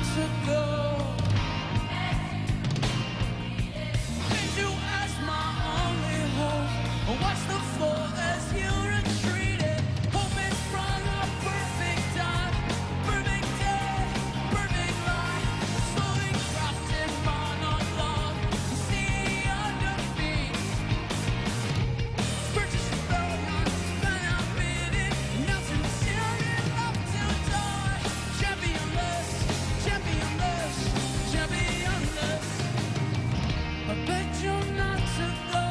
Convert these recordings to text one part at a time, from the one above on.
to go. Did you as my only hope? Watch the floor as you retreated. Hope is sprung a perfect time, perfect day, perfect life. Slowly crafted monologue, see under feet. Purchased rebellion, spent outbidden, now sincerely love to die. Championless, championless, championless. I beg you not to go.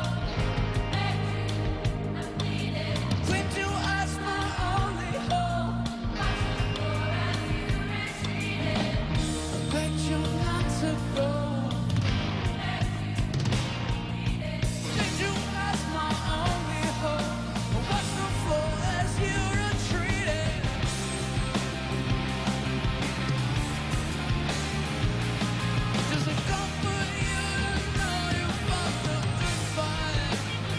Cling to as my only hope. I beg you not to go. Cling to as my only hope. Watch the floor as you retreated. Does it comfort you to know you fucked up to fight?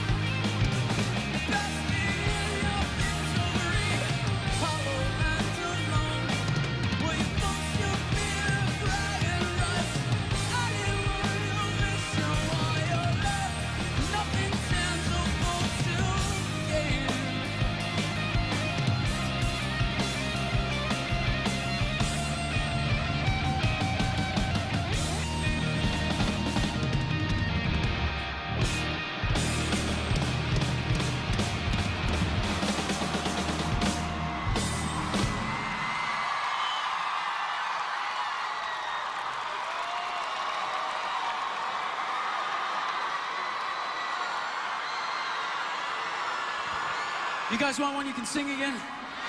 Pass me in your misery, hollow and alone. Will you boast your fear, pride and rust? I didn't want you to listen while you're left. Nothing tangible to gain. You guys want one you can sing again?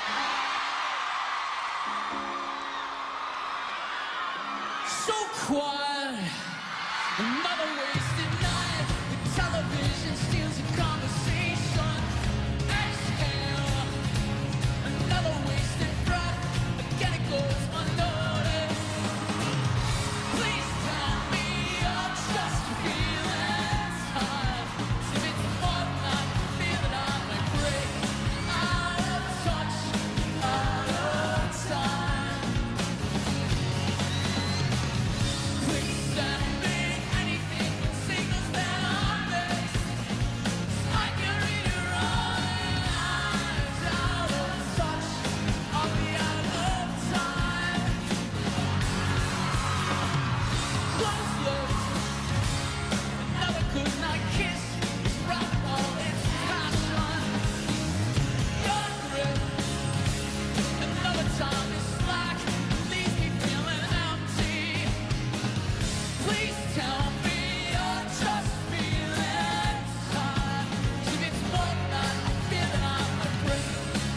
So quiet, another wasted night. The television steals the conversation. Exhale, another wasted breath. Again it goes unnoticed. Please tell me you're just feeling tired. If it's more than I feel that I might break out of touch, out of time. Please send me anything with signals that I miss. I can read your eyes. Out of touch, I'll be out of time. Close lips, another good night kiss. Rock all its passion. Your grip, another time is slack. Leaves me feeling empty. Please tell me you're just feeling tired. If it's more than I feel that I'm a break.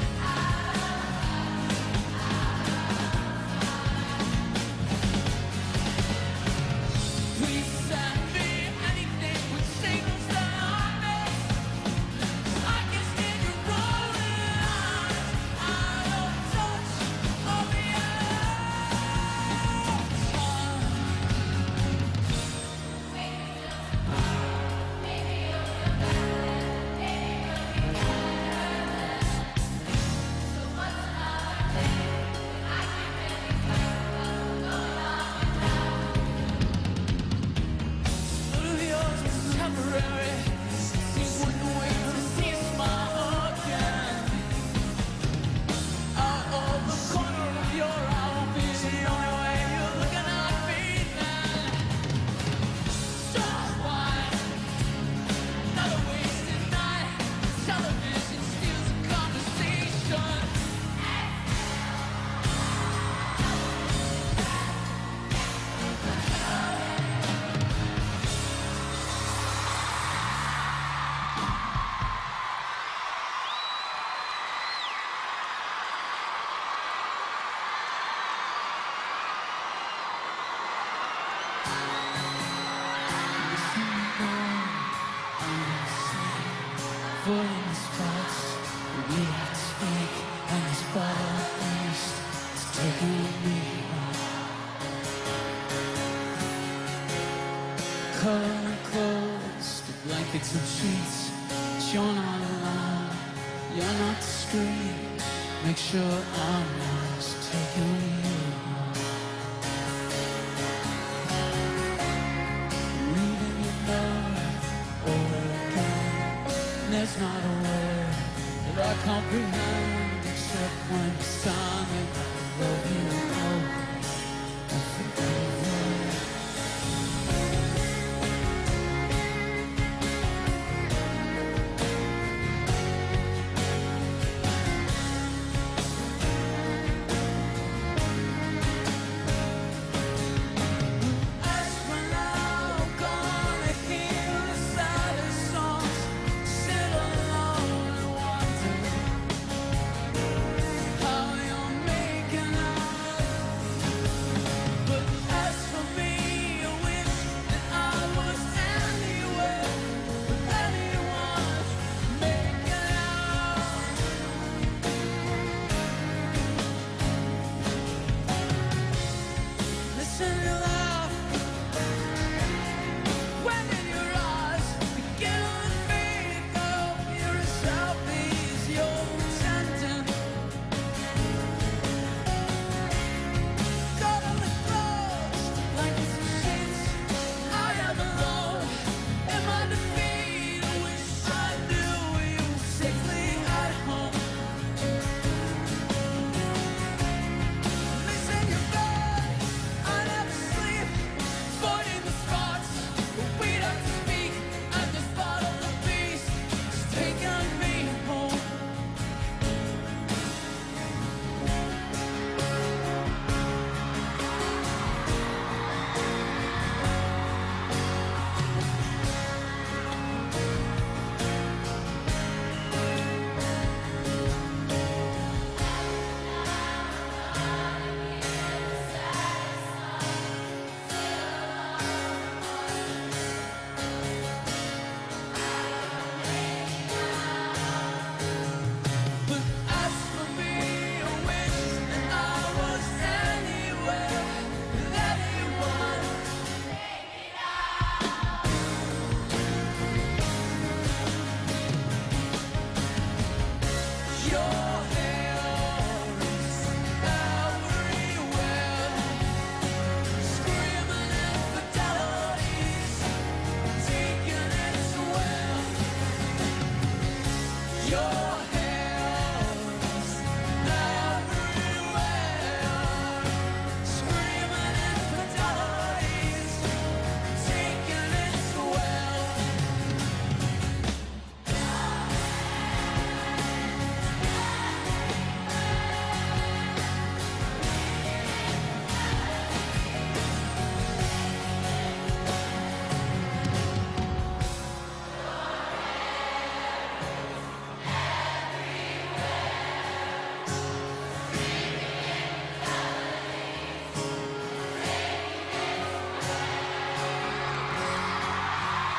Please send me anything with signals that I miss. I can stand your rolling eyes. Out of touch, I'll be out of time. None of yours was temporary. You wouldn't wait to see a smile again. Out of the corner of your eye will be the only way you're looking at me then. So quiet, another wasted night. Television steals the conversation. Avoiding the spots where we have to speak, and this bottle of thirst is taking me home. Color clothes, the blankets and sheets. But you're not alone, you're not discreet. Make sure I'm not taking you home. there's not a word that I comprehend except when you sung it. I love you, oh, I forgive you.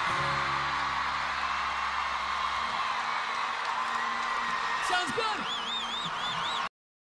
Sounds good.